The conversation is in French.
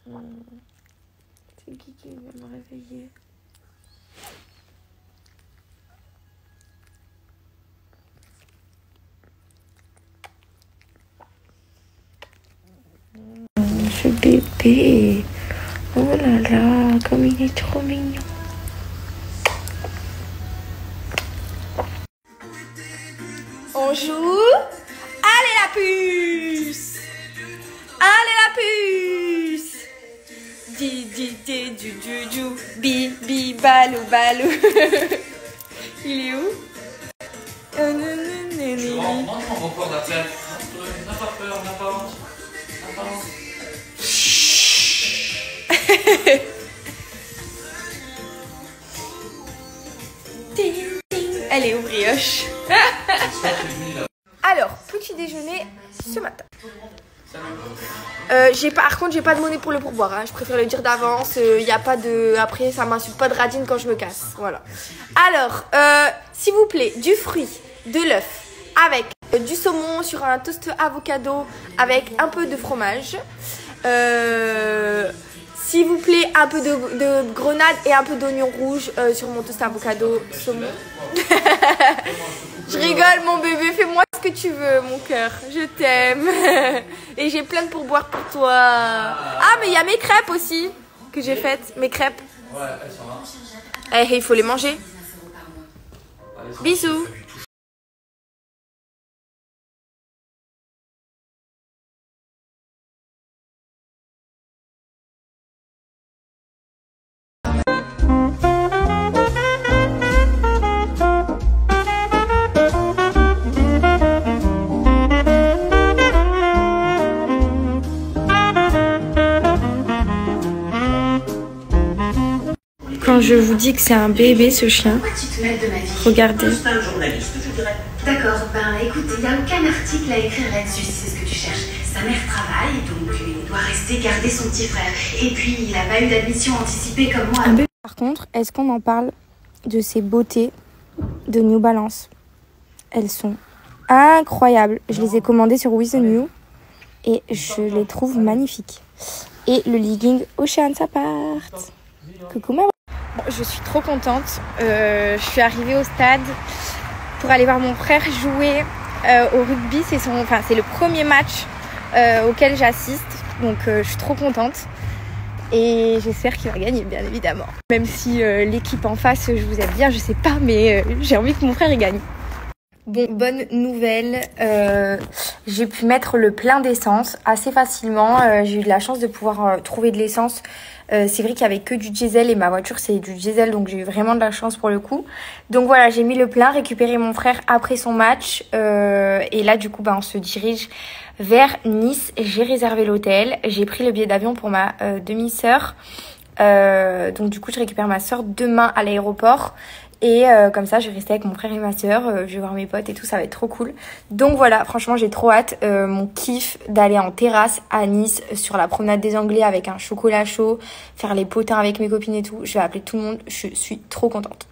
C'est qui vient me réveiller? Ce bébé. Oh là là, comme il est trop mignon. On joue. Allez la puce. Allez la puce. Di di di du du du. Bi bi balou balou. Il est où? Je rentre dans mon corps d'appel. N'a pas peur, n'a pas honte. N'a pas honte. Elle est où, brioche? Alors, petit déjeuner ce matin. Par contre, j'ai pas de monnaie pour le pourboire. Hein. Je préfère le dire d'avance. Y a pas de. Après, ça m'insulte pas de radine quand je me casse. Voilà. Alors, s'il vous plaît, du fruit, de l'œuf, avec du saumon sur un toast avocado, avec un peu de fromage. S'il vous plaît, un peu de grenade et un peu d'oignon rouge sur mon toast avocado saumon. Je rigole, mon bébé, fais-moi ce que tu veux, mon cœur. Je t'aime. Et j'ai plein de pourboires pour toi. Ah, mais il y a mes crêpes aussi que j'ai faites. Mes crêpes. Ouais, elles sont là. Eh, il faut les manger. Bisous. Quand je vous dis que c'est un bébé, ce chien, regardez. D'accord, ben écoute, il n'y a aucun article à écrire là-dessus si c'est ce que tu cherches. Sa mère travaille, donc il doit rester garder son petit frère. Et puis, il n'a pas eu d'admission anticipée comme moi. Par contre, est-ce qu'on en parle de ces beautés de New Balance? Elles sont incroyables. Je les ai commandées sur With The New et je les trouve magnifiques. Et le legging Ocean Apart. Coucou maman. Bon, je suis trop contente. Je suis arrivée au stade pour aller voir mon frère jouer au rugby. C'est le premier match auquel j'assiste. Donc je suis trop contente. Et j'espère qu'il va gagner, bien évidemment. Même si l'équipe en face, je vous aime bien, je sais pas, mais j'ai envie que mon frère y gagne. Bon, bonne nouvelle, j'ai pu mettre le plein d'essence assez facilement. J'ai eu de la chance de pouvoir trouver de l'essence. C'est vrai qu'il y avait que du diesel et ma voiture c'est du diesel, donc j'ai eu vraiment de la chance pour le coup. Donc voilà, j'ai mis le plein, récupéré mon frère après son match. Et là du coup on se dirige vers Nice. J'ai réservé l'hôtel, j'ai pris le billet d'avion pour ma demi-sœur. Donc du coup je récupère ma sœur demain à l'aéroport. Et comme ça, je vais rester avec mon frère et ma sœur. Je vais voir mes potes et tout, ça va être trop cool. Donc voilà, franchement, j'ai trop hâte. Mon kiff d'aller en terrasse à Nice sur la promenade des Anglais avec un chocolat chaud, faire les potins avec mes copines et tout. Je vais appeler tout le monde. Je suis trop contente.